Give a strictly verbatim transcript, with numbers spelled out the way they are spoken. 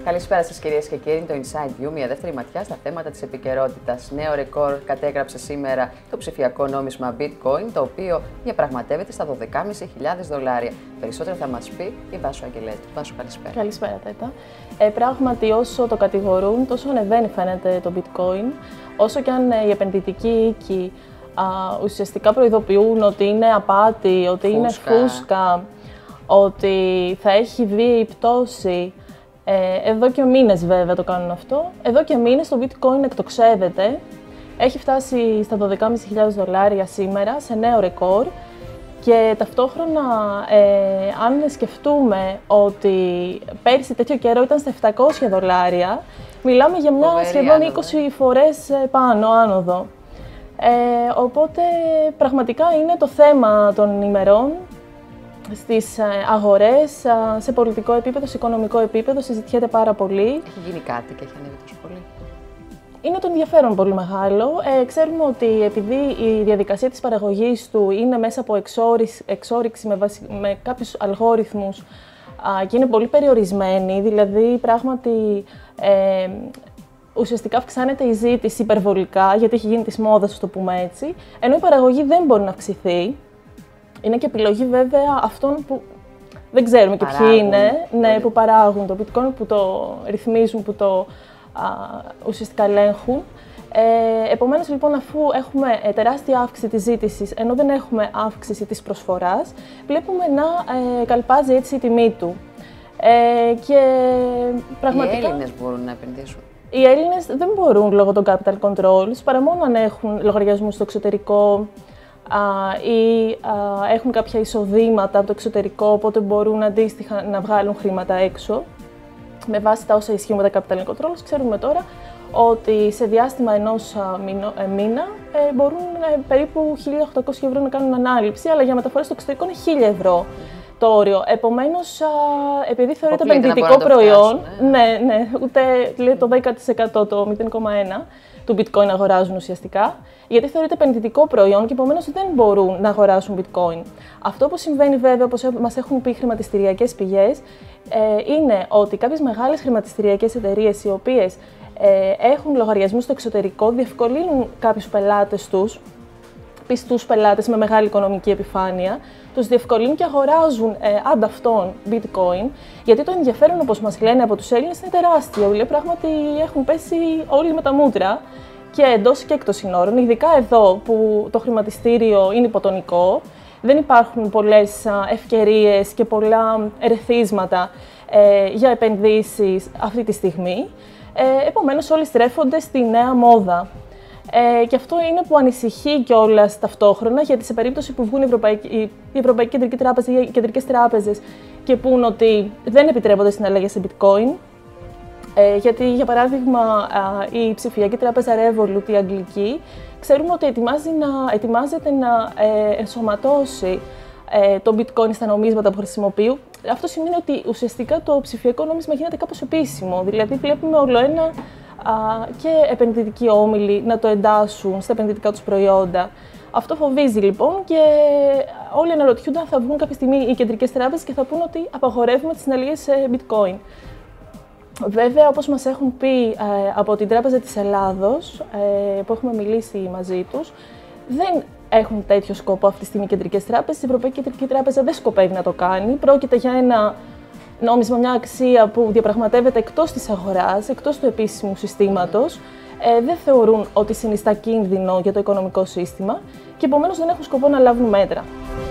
Καλησπέρα σας κυρίες και κύριοι. Το Inside View, μια δεύτερη ματιά στα θέματα της επικαιρότητας. Νέο ρεκόρ κατέγραψε σήμερα το ψηφιακό νόμισμα Bitcoin, το οποίο διαπραγματεύεται στα δώδεκα χιλιάδες πεντακόσια δολάρια. Περισσότερα θα μας πει η Βάσο Αγγελέτου. Βάσο, καλησπέρα. Καλησπέρα, Τέτα. Ε, πράγματι, όσο το κατηγορούν, τόσο ανεβαίνει φαίνεται το Bitcoin. Όσο και αν οι επενδυτικοί οίκοι α, ουσιαστικά προειδοποιούν ότι είναι απάτη, ότι φούσκα. είναι φούσκα, ότι θα έχει βίαιη πτώση. Ε, εδώ και μήνες βέβαια το κάνουν αυτό. Εδώ και μήνες το Bitcoin εκτοξεύεται. Έχει φτάσει στα δώδεκα χιλιάδες πεντακόσια δολάρια σήμερα, σε νέο ρεκόρ. Και ταυτόχρονα, ε, αν σκεφτούμε ότι πέρσι τέτοιο καιρό ήταν στα επτακόσια δολάρια, μιλάμε για μια Φοβερή σχεδόν άνοδο. είκοσι φορές πάνω άνοδο. Ε, οπότε πραγματικά είναι το θέμα των ημερών. Στις αγορές, σε πολιτικό επίπεδο, σε οικονομικό επίπεδο, συζητιέται πάρα πολύ. Έχει γίνει κάτι και έχει ανέβει τόσο πολύ. Είναι το ενδιαφέρον πολύ μεγάλο. Ε, ξέρουμε ότι επειδή η διαδικασία της παραγωγής του είναι μέσα από εξόριξη, εξόριξη με, βασι, με κάποιους αλγόριθμους α, και είναι πολύ περιορισμένη, δηλαδή πράγματι ε, ουσιαστικά αυξάνεται η ζήτηση υπερβολικά, γιατί έχει γίνει της μόδας, ας το πούμε έτσι, ενώ η παραγωγή δεν μπορεί να αυξηθεί. Είναι και επιλογή βέβαια αυτών που δεν ξέρουμε και παράγουν, ποιοι είναι, ναι, πολύ. που παράγουν το bitcoin, που το ρυθμίζουν, που το α, ουσιαστικά ελέγχουν. Ε, επομένως λοιπόν, αφού έχουμε ε, τεράστια αύξηση της ζήτησης, ενώ δεν έχουμε αύξηση της προσφοράς, βλέπουμε να ε, καλπάζει έτσι η τιμή του. Ε, και πραγματικά... Οι Έλληνες μπορούν να επενδύσουν. Οι Έλληνες δεν μπορούν λόγω των capital controls, παρά μόνο αν έχουν λογαριασμούς στο εξωτερικό, Uh, ή uh, έχουν κάποια εισοδήματα από το εξωτερικό, οπότε μπορούν αντίστοιχα να βγάλουν χρήματα έξω. Με βάση τα όσα ισχύουν με τα capital controls, ξέρουμε τώρα ότι σε διάστημα ενός uh, μήνο, ε, μήνα ε, μπορούν ε, περίπου χίλια οκτακόσια ευρώ να κάνουν ανάληψη, αλλά για μεταφορές στο εξωτερικό είναι χίλια ευρώ mm. το όριο. Επομένως, uh, επειδή θεωρείται επενδυτικό προϊόν, φτάσουν, ε. ναι, ναι, ούτε λέει, το δέκα τοις εκατό, το μηδέν κόμμα ένα του bitcoin αγοράζουν ουσιαστικά, γιατί θεωρείται επενδυτικό προϊόν και επομένως δεν μπορούν να αγοράσουν bitcoin. Αυτό που συμβαίνει βέβαια, όπως μας έχουν πει χρηματιστηριακές πηγές, ε, είναι ότι κάποιες μεγάλες χρηματιστηριακές εταιρείες, οι οποίες ε, έχουν λογαριασμούς στο εξωτερικό, διευκολύνουν κάποιους πελάτες τους, πιστούς πελάτες με μεγάλη οικονομική επιφάνεια, τους διευκολύνουν και αγοράζουν ε, ανταυτόν bitcoin, γιατί το ενδιαφέρον, όπως μας λένε από τους Έλληνες, είναι τεράστιο. Δηλαδή, πράγματι έχουν πέσει όλοι με τα μούτρα και εντός και εκτός συνόρων, ειδικά εδώ που το χρηματιστήριο είναι υποτονικό, δεν υπάρχουν πολλές ευκαιρίες και πολλά ερεθίσματα ε, για επενδύσεις αυτή τη στιγμή. Ε, επομένως, όλοι στρέφονται στη νέα μόδα. Ε, και αυτό είναι που ανησυχεί κιόλας ταυτόχρονα, γιατί σε περίπτωση που βγουν η Ευρωπαϊκή, η Ευρωπαϊκή Κεντρική Τράπεζα ή οι κεντρικές τράπεζες και πούν ότι δεν επιτρέπονται συναλλαγές σε bitcoin, ε, γιατί για παράδειγμα η ψηφιακή τράπεζα Revolut, η αγγλική, ξέρουμε ότι ετοιμάζει να, ετοιμάζεται να ε, ενσωματώσει ε, το bitcoin στα νομίσματα που χρησιμοποιούν. Αυτό σημαίνει ότι ουσιαστικά το ψηφιακό νόμισμα γίνεται κάπως επίσημο, δηλαδή βλέπουμε όλο ένα και επενδυτικοί όμιλοι να το εντάσσουν στα επενδυτικά τους προϊόντα. Αυτό φοβίζει λοιπόν και όλοι αναρωτιούνται αν θα βγουν κάποια στιγμή οι κεντρικές τράπεζες και θα πούν ότι απαγορεύουμε τις συναλλαγές σε bitcoin. Βέβαια, όπως μας έχουν πει ε, από την Τράπεζα της Ελλάδος, ε, που έχουμε μιλήσει μαζί τους, δεν έχουν τέτοιο σκοπό αυτή τη στιγμή οι κεντρικές τράπεζες. Η Ευρωπαϊκή Κεντρική Τράπεζα δεν σκοπεύει να το κάνει. Πρόκειται για ένα νόμισμα, μια αξία που διαπραγματεύεται εκτός της αγοράς, εκτός του επίσημου συστήματος, ε, δεν θεωρούν ότι συνιστά κίνδυνο για το οικονομικό σύστημα και επομένως δεν έχουν σκοπό να λάβουν μέτρα.